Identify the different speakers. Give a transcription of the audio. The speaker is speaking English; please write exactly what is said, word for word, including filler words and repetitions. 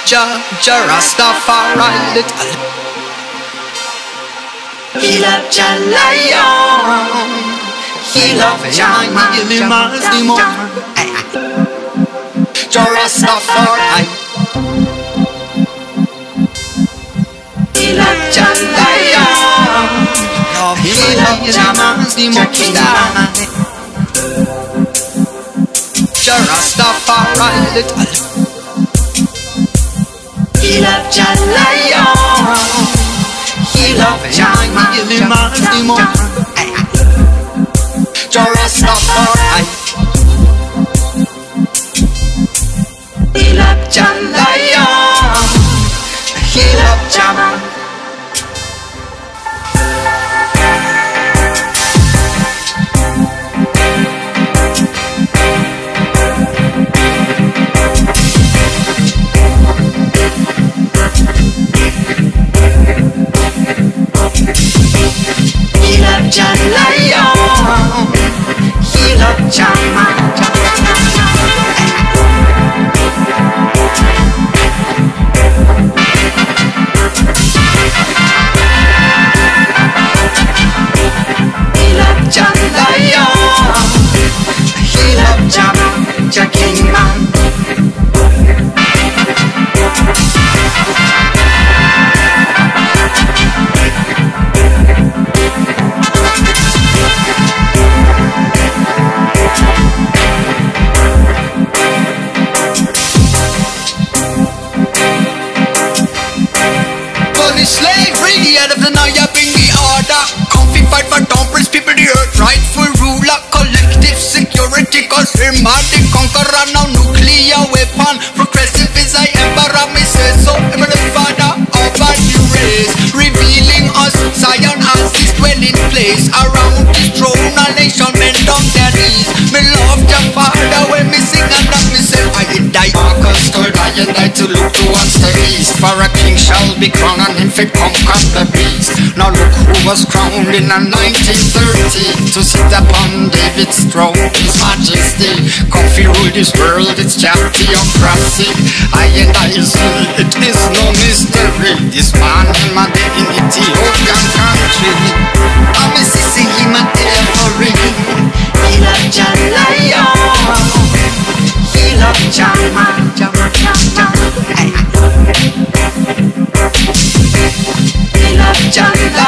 Speaker 1: Ja, Ja Rastafari little. He loved Ja Lion. He loved Ja Mazimon. Ja Rastafari. He loved Ja Lion. He loved Ja Mazimon. Ja Rastafari little. He loved Ja Lion. He loved Ja Mazimon. Ja Rastafari. He loved Ja Lion. He loved Ja Mazimon. He loved Ja Lion. He loved Ja Mazimon. He loved Ja Lion. He loved Ja Man, Ja King Man. Slavery, out of the Naya bring the order. Comfy fight for dumplings, people the earth. Rightful ruler, collective security. Cause we're mad, the conqueror now nuclear weapon. Progressive is I emperor, me say so. Ever the father of a new race. Revealing us, Zion as his dwelling place. Around his throne, a nation bend down their knees. Me love your father when me sing and that me say I die. Marcus told I and I to look towards the east. For a king shall be crowned and him fit conquer the beast. Now look who was crowned in a nineteen thirty to sit upon David's throne, his majesty. Coffee rule this world, it's theocracy. I and I see it is no mystery. This man in my day in Ethiopian country, I'm a sissy him and every. He loved Ja Lion. He loved Ja Man, Ja Man, Ja Man. He loved Ja Lion.